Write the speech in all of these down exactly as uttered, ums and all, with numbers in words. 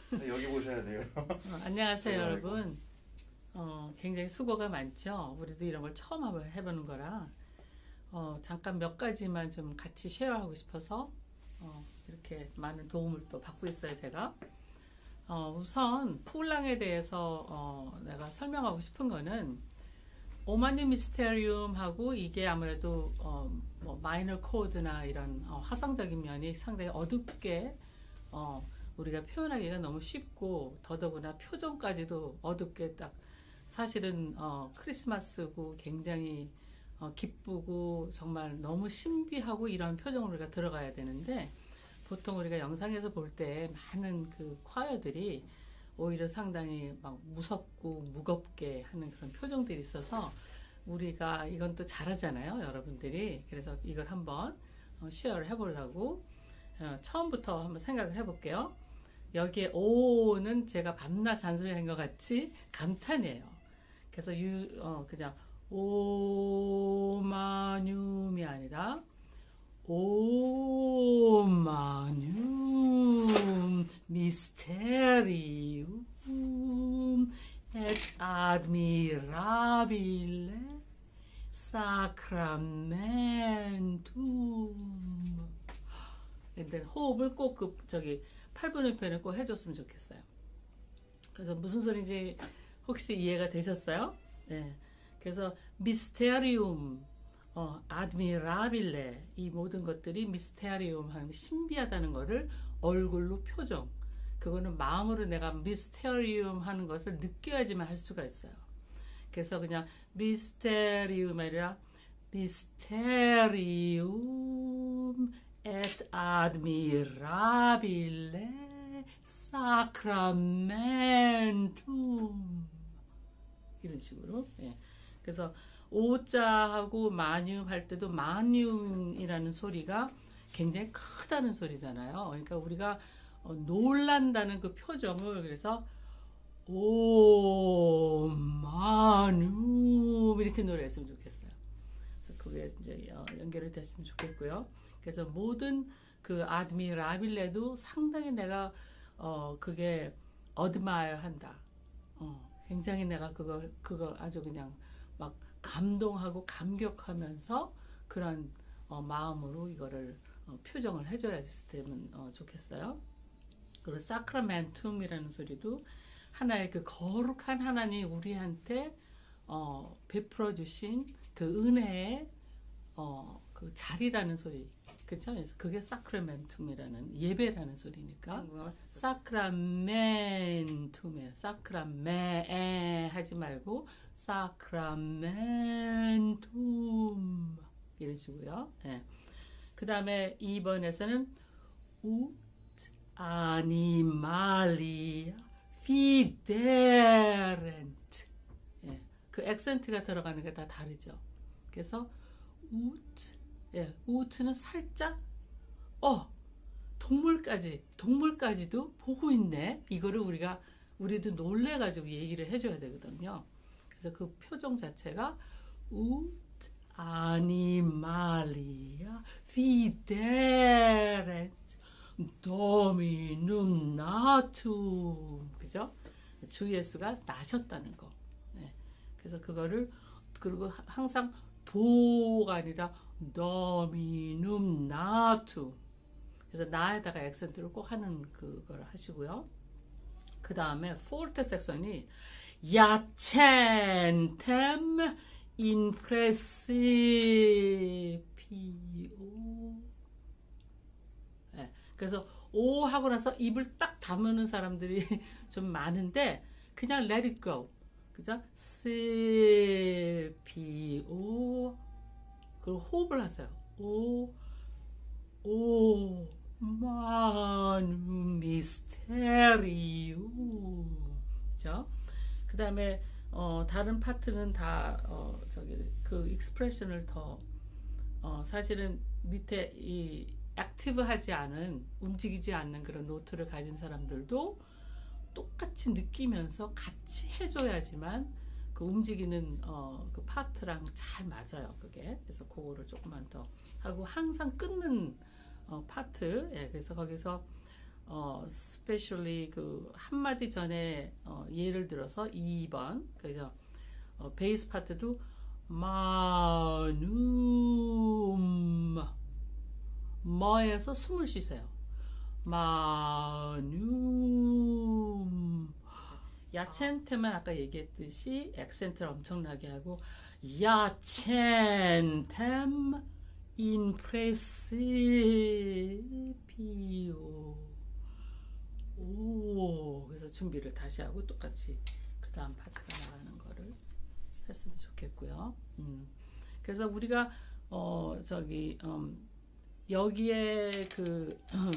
여기 보셔야 돼요. 어, 안녕하세요, 제가 알고. 여러분. 어, 굉장히 수고가 많죠. 우리도 이런 걸 처음 한번 해보는 거라 어, 잠깐 몇 가지만 좀 같이 쉐어하고 싶어서 어, 이렇게 많은 도움을 또 받고 있어요, 제가. 어, 우선 폴랑에 대해서 어, 내가 설명하고 싶은 거는 오마니 미스테리움하고 이게 아무래도 어, 뭐 마이너 코드나 이런 어, 화상적인 면이 상당히 어둡게 어, 우리가 표현하기가 너무 쉽고 더더구나 표정까지도 어둡게 딱 사실은 어, 크리스마스고 굉장히 어, 기쁘고 정말 너무 신비하고 이런 표정으로 우리가 들어가야 되는데 보통 우리가 영상에서 볼 때 많은 그 콰이어들이 오히려 상당히 막 무섭고 무겁게 하는 그런 표정들이 있어서 우리가 이건 또 잘하잖아요, 여러분들이. 그래서 이걸 한번 어, 쉐어를 해보려고 어, 처음부터 한번 생각을 해볼게요. 여기에 오는 제가 밤낮 잔소리한 것 같이 감탄이에요. 그래서 유, 어, 그냥 오마뇽이 아니라 오마뇽 미스테리움 et admirabile sacramentum. 근데 호흡을 꼭 그 저기 팔 분의 표현을 꼭 해줬으면 좋겠어요. 그래서 무슨 소리인지 혹시 이해가 되셨어요? 네. 그래서 미스테리움, 어, 아드미라빌레 이 모든 것들이 미스테리움 하는 신비하다는 거를 얼굴로 표정. 그거는 마음으로 내가 미스테리움 하는 것을 느껴야지만 할 수가 있어요. 그래서 그냥 미스테리움이 아니라 미스테리움 et admirabile sacramentum 이런 식으로. 예. 그래서 오자하고 마뇽 할 때도 마뇽이라는 소리가 굉장히 크다는 소리잖아요. 그러니까 우리가 어, 놀란다는 그 표정을 그래서 오 마뇽 이렇게 노래했으면 좋겠어요. 그래서 그게 이제 어, 연결이 됐으면 좋겠고요. 그래서 모든 그 아드미라빌레도 상당히 내가 어 그게 어드마일 한다. 어 굉장히 내가 그거 그거 아주 그냥 막 감동하고 감격하면서 그런 어, 마음으로 이거를 어, 표정을 해줘야 되면 어, 좋겠어요. 그리고 사크라멘툼이라는 소리도 하나의 그 거룩한 하나님 우리한테 어, 베풀어 주신 그 은혜의 어, 그 자리라는 소리. 그쵸? 그래서 그게 사크라멘툼이라는 예배라는 소리니까 사크라멘툼이에요. 사크라메 하지 말고 사크라멘툼 이런 식으로요. 예. 그 다음에 이 번에서는 우 아니말리아 피데렌트. 예. 그 액센트가 들어가는 게 다 다르죠. 그래서 우트 예, 우트는 살짝 어 동물까지 동물까지도 보고 있네. 이거를 우리가 우리도 놀래가지고 얘기를 해줘야 되거든요. 그래서 그 표정 자체가 우트 아니말리아 피데렌트 도미눔 나툼 그죠? 주 예수가 나셨다는 거. 네. 그래서 그거를 그리고 항상 도가 아니라 도미눔 나툼. 그래서 나에다가 액센트를 꼭 하는 그걸 하시고요. 그 다음에 포르테 섹션이 야첸템 인프레시피오. 네. 그래서 오 하고 나서 입을 딱 다무는 사람들이 좀 많은데 그냥 let it go. 그죠? 시피오 그리고 호흡을 하세요. 오, 오, 마누 미스테리움. 그죠? 그 다음에 어, 다른 파트는 다 어, 저기 그 익스프레션을 더 어, 사실은 밑에 이 액티브하지 않은 움직이지 않는 그런 노트를 가진 사람들도 똑같이 느끼면서 같이 해줘야지만 그 움직이는 어, 그 파트랑 잘 맞아요. 그게 그래서 그거를 조금만 더 하고 항상 끊는 어, 파트. 예, 그래서 거기서 어, especially 그 한마디 전에 어, 예를 들어서 이 번 그래서 어, 베이스 파트도 마누 뭐에서 숨을 쉬세요. 마누 야첸템은 아까 얘기했듯이 액센트를 엄청나게 하고 야첸템 인프레시피오 오 그래서 준비를 다시 하고 똑같이 그 다음 파트가 나가는 거를 했으면 좋겠고요. 음. 그래서 우리가 어 저기 음, 여기에 그 음,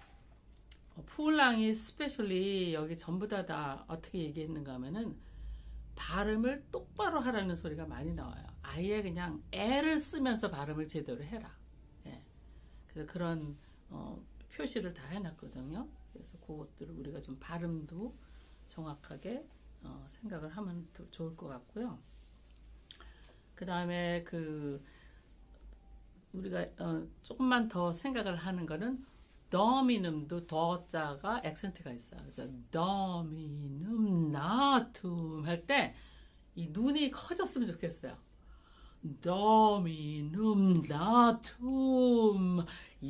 푸울랑이 스페셜리 여기 전부 다, 다 어떻게 얘기했는가 하면은 발음을 똑바로 하라는 소리가 많이 나와요. 아예 그냥 애를 쓰면서 발음을 제대로 해라. 예. 그래서 그런 어, 표시를 다 해놨거든요. 그래서 그것들을 우리가 좀 발음도 정확하게 어, 생각을 하면 더 좋을 것 같고요. 그 다음에 그 우리가 어, 조금만 더 생각을 하는 거는 더미눔도 더자가 액센트가 있어요. 그래서 더미눔 나툼 할 때 이 눈이 커졌으면 좋겠어요. 더미눔 나툼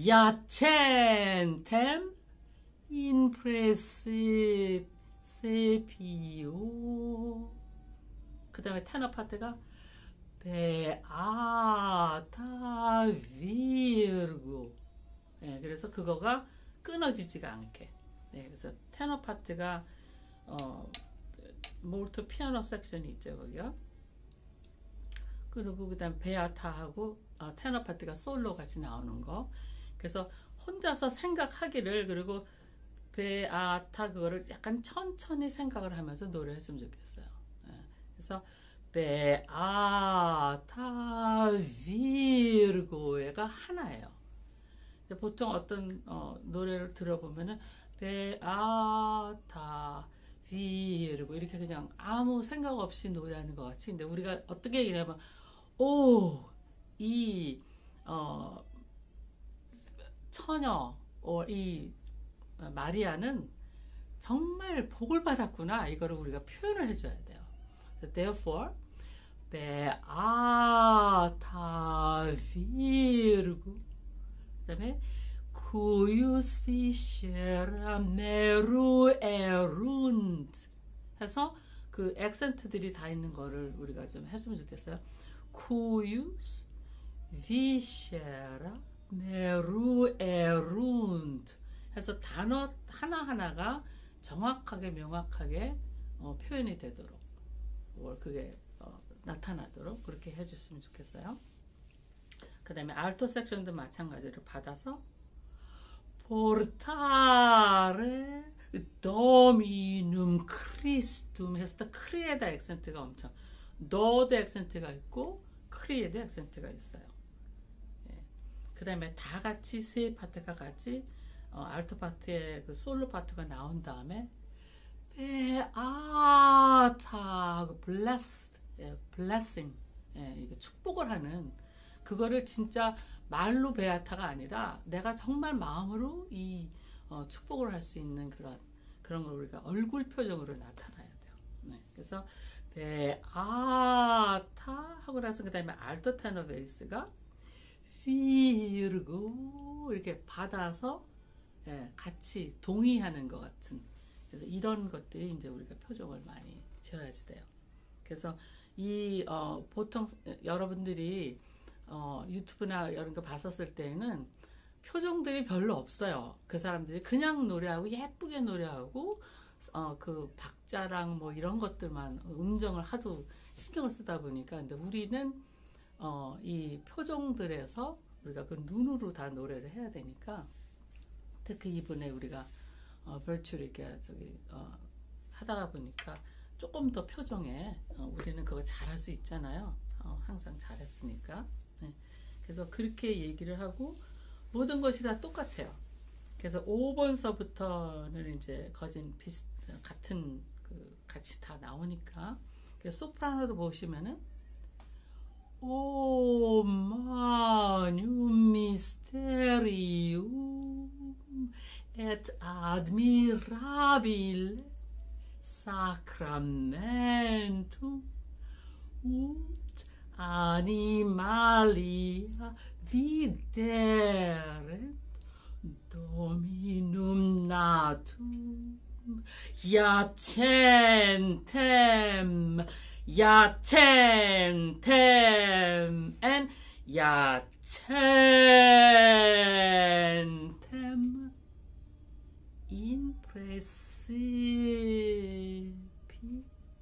야첸템 인프레시 세피오 그 다음에 테너 파트가 베아타 비르고 네, 그래서 그거가 끊어지지가 않게 네, 그래서 테너 파트가 어, 몰토 피아노 섹션이 있죠 거기요. 그리고 그 다음 베아타하고 어, 테너 파트가 솔로 같이 나오는 거 그래서 혼자서 생각하기를 그리고 베아타 그거를 약간 천천히 생각을 하면서 노래했으면 좋겠어요. 네, 그래서 베아타 비르고가 하나예요. 보통 어떤 어, 노래를 들어보면은 베아타 비르고 이렇게 그냥 아무 생각 없이 노래하는 것 같이 근데 우리가 어떻게 얘기하면 오 이 어, 처녀 어, 이 마리아는 정말 복을 받았구나 이거를 우리가 표현을 해줘야 돼요. So therefore 베아타 비르고 그 다음에 cuius ficera meru erunt 해서 그 액센트들이 다 있는 거를 우리가 좀 했으면 좋겠어요. cuius ficera meru erunt 해서 단어 하나하나가 정확하게 명확하게 어, 표현이 되도록 그게 어, 나타나도록 그렇게 해줬으면 좋겠어요. 그 다음에 알토 섹션도 마찬가지로 받아서 포르타레 도미눔 크리스툼 해서 크리에다 액센트가 엄청 너도 액센트가 있고 크리에도 액센트가 있어요. 예. 그 다음에 다 같이 세 파트가 같이 어, 알토 파트의 그 솔로 파트가 나온 다음에 베아타 하고 blessed, 예, blessing 예, 이거 축복을 하는 그거를 진짜 말로 베아타가 아니라 내가 정말 마음으로 이 어, 축복을 할 수 있는 그런 그런 걸 우리가 얼굴 표정으로 나타나야 돼요. 네, 그래서 베아타 하고 나서 그 다음에 알토 테너 베이스가 피르고 이렇게 받아서 예, 같이 동의하는 것 같은 그래서 이런 것들이 이제 우리가 표정을 많이 지어야지 돼요. 그래서 이 어, 보통 여러분들이 어, 유튜브나 이런 거 봤었을 때는 표정들이 별로 없어요. 그 사람들이 그냥 노래하고 예쁘게 노래하고 어, 그 박자랑 뭐 이런 것들만 음정을 하도 신경을 쓰다 보니까 근데 우리는 어, 이 표정들에서 우리가 그 눈으로 다 노래를 해야 되니까 특히 이번에 우리가 어, 벌추 이렇게 저기 어, 하다가 보니까 조금 더 표정에 어, 우리는 그거 잘할 수 있잖아요. 어, 항상 잘했으니까. 네. 그래서 그렇게 얘기를 하고 모든 것이 다 똑같아요. 그래서 오 번서부터는 이제 거진 비슷 같은 그 같이 다 나오니까 그래서 소프라노도 보시면은 오 마뉴 미스테리움 et admirabile sacramentum ut animalia videret Dominum natum iacentem iacentem and iacentem in praecipi.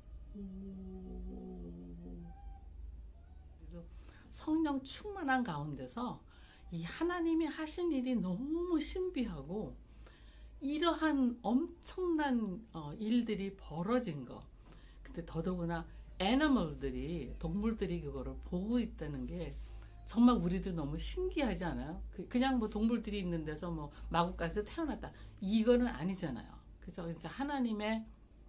성령 충만한 가운데서 이 하나님이 하신 일이 너무 신비하고 이러한 엄청난 어, 일들이 벌어진 거. 근데 더더구나 애니멀들이 동물들이 그거를 보고 있다는 게 정말 우리도 너무 신기하지 않아요? 그, 그냥 뭐 동물들이 있는 데서 뭐 마구간에서 태어났다 이거는 아니잖아요. 그래서 그러니까 하나님의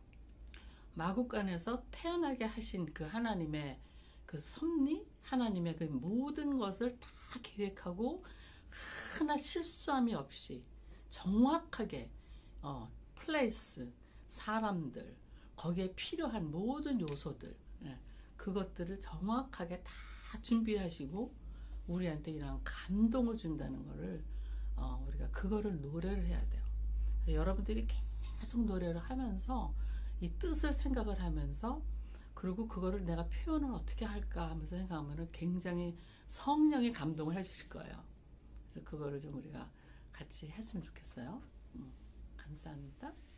마구간에서 태어나게 하신 그 하나님의 그 섭리, 하나님의 그 모든 것을 다 계획하고 하나 실수함이 없이 정확하게 어, 플레이스, 사람들, 거기에 필요한 모든 요소들, 예, 그것들을 정확하게 다 준비하시고 우리한테 이런 감동을 준다는 거를 어, 우리가 그거를 노래를 해야 돼요. 그래서 여러분들이 계속 노래를 하면서 이 뜻을 생각을 하면서 그리고 그거를 내가 표현을 어떻게 할까 하면서 생각하면 굉장히 성령의 감동을 해주실 거예요. 그래서 그거를 좀 우리가 같이 했으면 좋겠어요. 음, 감사합니다.